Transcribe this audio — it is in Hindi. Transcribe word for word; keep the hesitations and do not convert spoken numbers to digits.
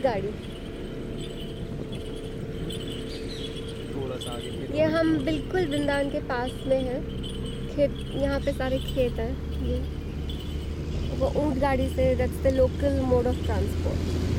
गाड़ी। थोड़ा सा आगे फिर ये हम बिल्कुल वृंदावन के पास में हैं। खेत, यहाँ पे सारे खेत हैं। ये वो ऊँट गाड़ी से, that's the local mode of transport.